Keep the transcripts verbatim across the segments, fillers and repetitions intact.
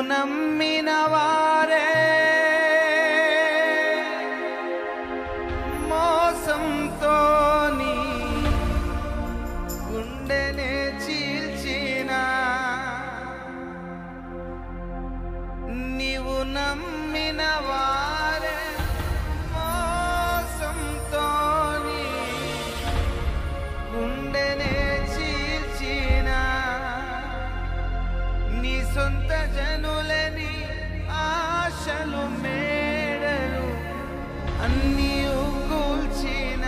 నమ్మిన వారే మోసంతో నీ గుండెనే చీల్చిన నీవు నమ్మిన వారే మోసంతో నీ గుండెనే చీల్చిన నీ సొంత జనులని ఆశలు మేడలు అన్నీ కూల్చిన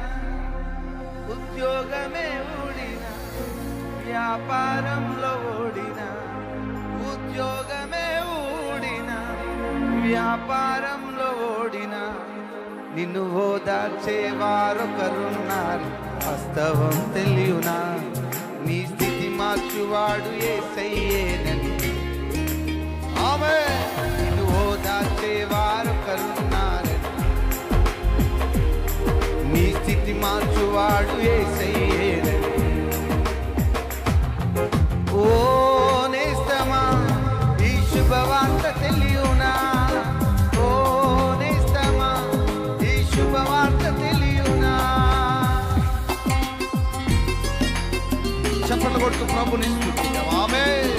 ఉద్యోగమే ఊడిన వ్యాపారంలో ఓడిన ఉద్యోగమే ఊడిన వ్యాపారంలో ఓడిన నిన్ను ఓదార్చేవారొకరున్నారు వాస్తవం తెలియనా నీ స్థితి మార్చువాడు యేసయ్యేనని ఆమేన్ నిన్ను ఓదార్చేవారొకరున్నారు నీ స్థితి మార్చువాడు యేసయ్యేనని ఓ నేస్తమా ఈ శుభవార్త తెలియనా ఓ నేస్తమా ఈ శుభవార్త తెలియనా చప్పట్లు కొడుతూ ప్రభుని స్తుతిద్దాం ఆమేన్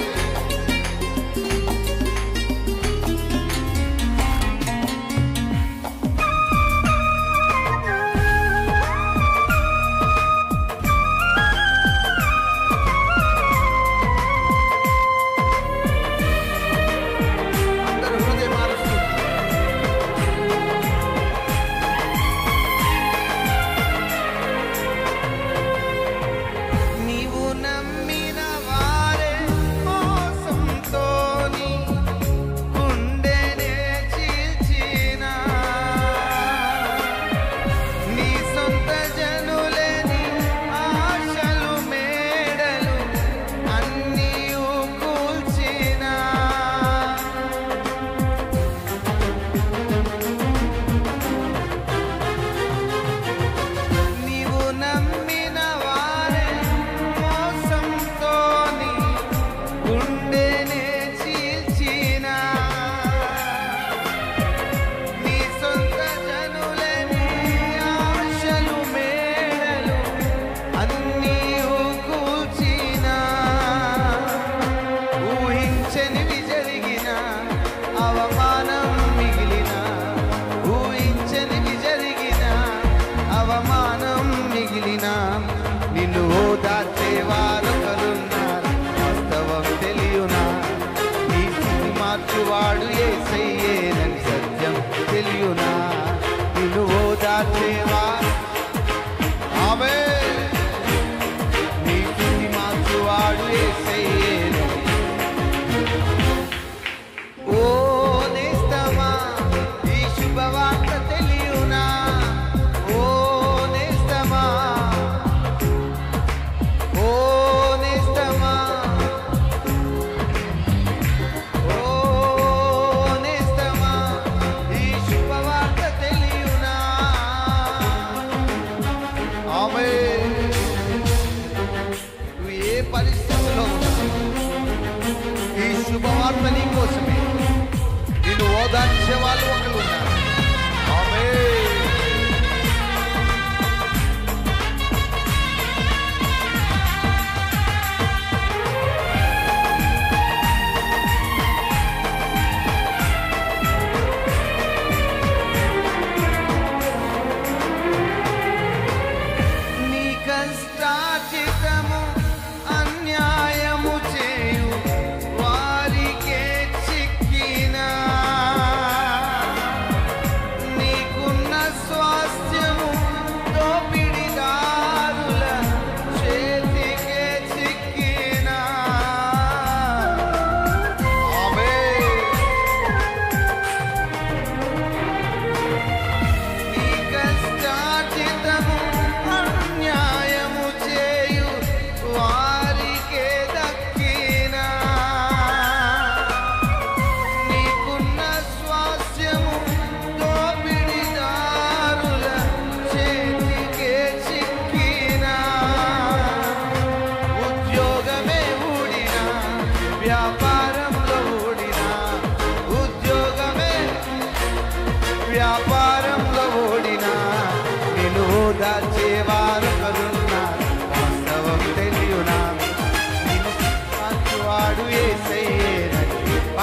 నీవు నమ్మిన వా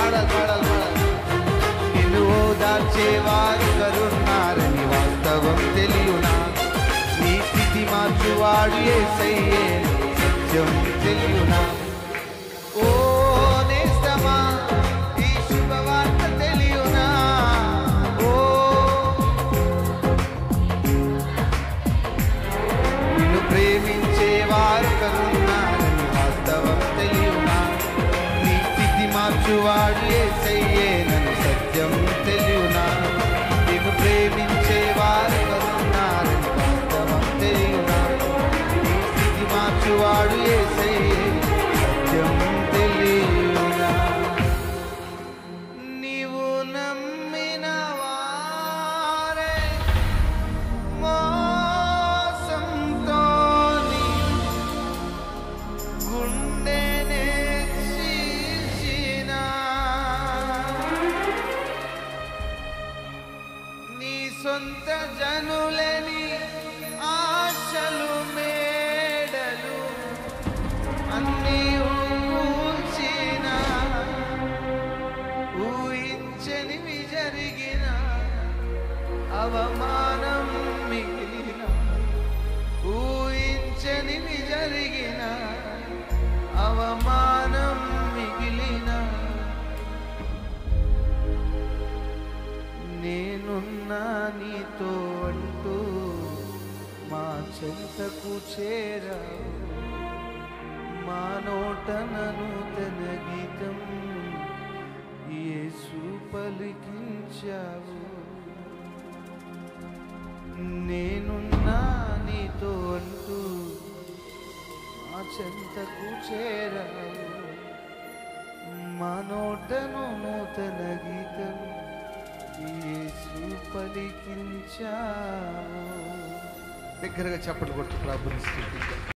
పాడాలి పాడాలి పాడాలి. నిన్ను ఓదార్చేవారు కరున్నారని వాస్తవం తెలియునా, నీ స్థితి మార్చువాడు యేసయ్యే సత్యం తెలియునా. ఓ నేస్తమా ఈ శుభవార్త తెలియునా, ఓ నిన్ను ప్రేమించేవారు కరున్నారని వాస్తవం తెలియునా, నీ స్థితి మార్చువాడు యేసయ్యే నన్ను సత్యం తెలియునా. నిన్ను ప్రేమించేవారు కరున్నారని వాస్తవం తెలియునా, నీ స్థితి మార్చువాడు యేసయ్యే సత్యం తెలియునా. నీవు నమ్మిన వారే మోసంతో నీ గుండెనే చీల్చినా, నీ సొంత జనులని ఆశలు మేడలు అన్నీ ఊల్చిన, ఊహించనివి జరిగిన అవమానం మిగిలిన, ఊహించనివి జరిగిన అవమానం మిగిలిన, నేనున్నా నీతో అంటూ మా చెంతకు చేరావు, మా నోట నూతన గీతం యేసు పలికించావు. నేనున్నా నీతో అంటూ మా చెంతకు చేరావు, మా నోటను నూతన గీతం యేసు పలికించావు. దగ్గరగా చప్పట్లు కొట్టు ప్రభుని స్తుతిద్దాం.